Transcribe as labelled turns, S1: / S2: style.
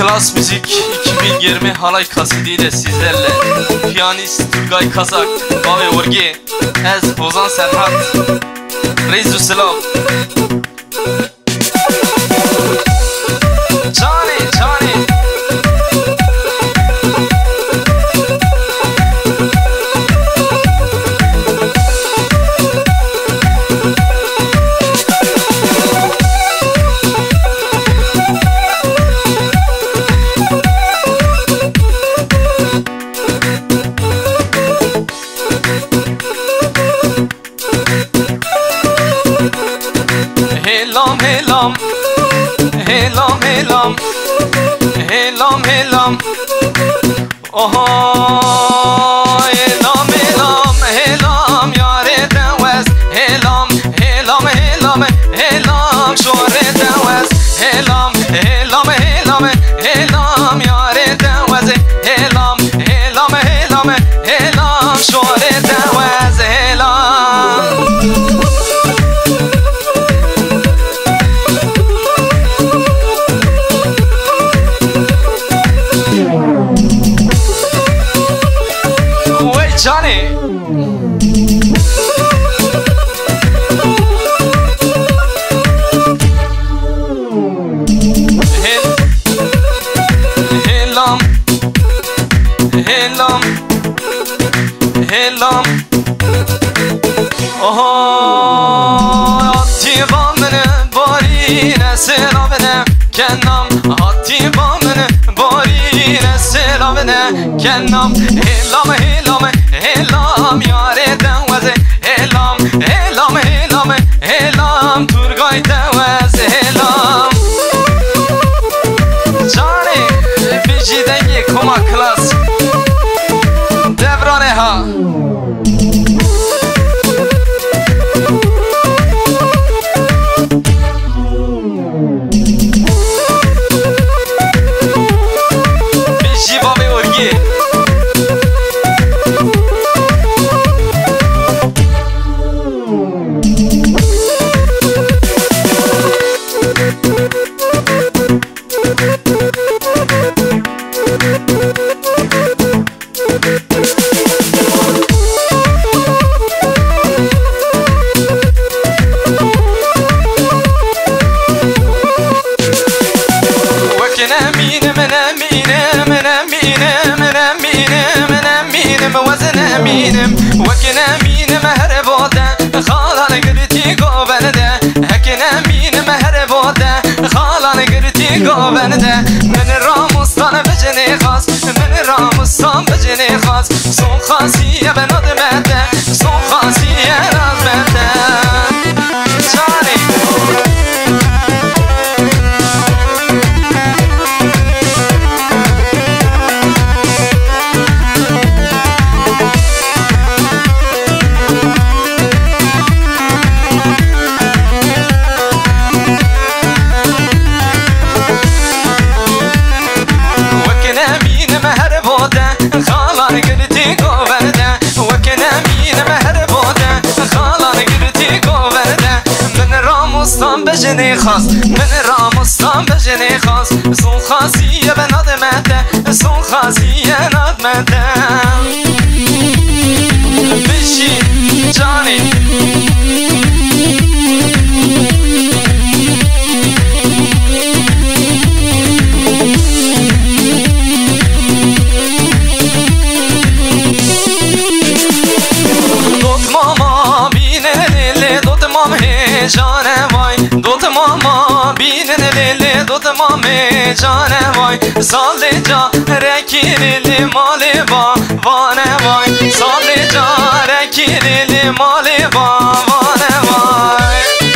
S1: Klas Müzik 2020 halay kasidiyle sizlerle. Piyanist Turgay Kazak, Bave Orgi, Ez Bozan Serhat, Rezu Selam. Cani Cani Helam helam, helam helam, helam helam. Oho, helam helam, helam yare devez. Helam helam helam, helam şore devez. Helam helam helam, helam yare devez. Helam helam helam, helam şore devez. Helam. Johnny Helam Helam Helam Oho Atibamını barine selavene Kennam Atibamını barine selavene Kennam Helam Helam Helam yare deveze. Helam Helam Helam Helam Turgay deveze. Helam Cani Vijidenge Koma Klas Devrane ha Viji Bave Orgi وزن امينم وكن امين مهربوده خالان قرتي قوبنده هكن امين مهربوده خالان قرتي قوبنده من رامستان بجني خاص من رامستان بجني خاص صون خاصية بنظمته صون خاصية نظمته جاني خالان قلتي قوبرده وكن امين مهربوده خالان قلتي قوبرده من رامستان بجني خاص من رامستان بجني خاص صون خاصية بنظمته صون خاصية نظمته بشي جاني جانه وای دوت ماما بینن لیلی دوت مامی جانه وای سال جا رکیلی مالی با وانه وای سال جا رکیلی مالی با وانه وای